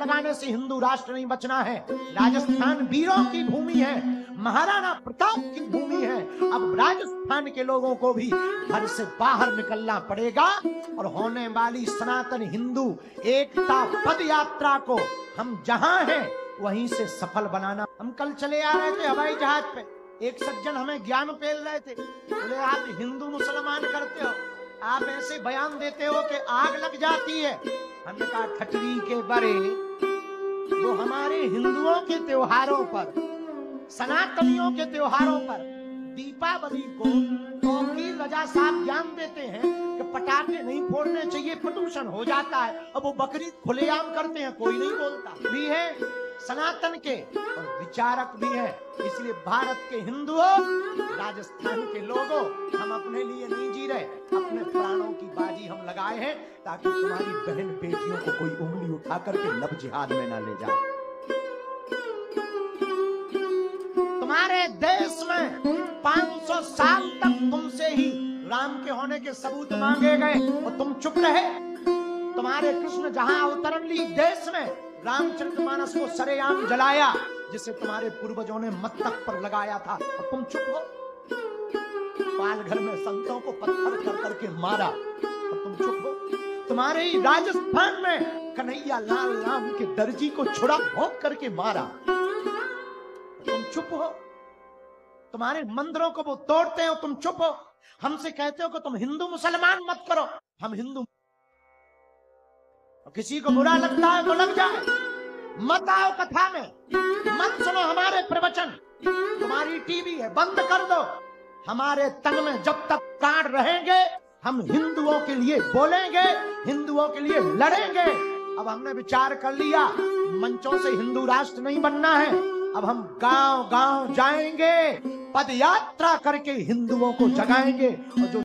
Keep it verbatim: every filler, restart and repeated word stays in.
लगाने से हिंदू राष्ट्र नहीं बचना है। राजस्थान वीरों की भूमि है, महाराणा प्रताप की भूमि है। अब राजस्थान के लोगों को भी घर से बाहर निकलना पड़ेगा और होने वाली सनातन हिंदू एकता पद यात्रा को हम जहां हैं वहीं से सफल बनाना। हम कल चले आ रहे थे हवाई जहाज पे, एक सज्जन हमें ज्ञान पेल रहे थे, बोले आप हिंदू मुसलमान करते हो, आप ऐसे बयान देते हो कि आग लग जाती है। हमने कहा ठटरी के बड़े, वो हमारे हिंदुओं के त्योहारों पर, सनातनियों के त्योहारों पर, दीपावली को वकील रजा साहब ज्ञान देते हैं कि पटाखे नहीं फोड़ने चाहिए, प्रदूषण हो जाता है। अब वो बकरीद खुलेआम करते हैं, कोई नहीं बोलता। भी है सनातन के और विचारक भी है। इसलिए भारत के हिंदुओं, राजस्थान के लोगों, हम अपने लिए नहीं जी रहे, अपने प्राणों की बाजी हम लगाए हैं ताकि तुम्हारी बहन बेटियों को कोई उंगली उठा करके लब जिहाद में ना ले जाए। तुम्हारे देश में पाँच सौ साल तक तुमसे ही राम के होने के सबूत मांगे गए और तुम चुप रहे। तुम्हारे कृष्ण जहां अवतरण ली देश में, रामचरितमानस को सरेआम जलाया जिसे तुम्हारे पूर्वजों ने मस्तक पर लगाया था और तुम चुप हो। पालघर में संतों को पत्थर कर करके मारा और तुम चुप हो। तुम्हारे ही राजस्थान में कन्हैया लाल राम के दर्जी को छुरा भोंक करके मारा, तुम चुप हो। तुम्हारे मंदिरों को वो तोड़ते हो, तुम चुप हो। हमसे कहते हो कि तुम हिंदू मुसलमान मत करो, हम हिंदू। किसी को बुरा लगता है तो लग जाए, मत आओ कथा में, मत सुनो हमारे प्रवचन। तुम्हारी टीवी है, बंद कर दो। हमारे तन में जब तक प्राण रहेंगे हम हिंदुओं के लिए बोलेंगे, हिंदुओं के लिए लड़ेंगे। अब हमने विचार कर लिया मंचों से हिंदू राष्ट्र नहीं बनना है। अब हम गांव गांव जाएंगे, पद यात्रा करके हिंदुओं को जगाएंगे और जो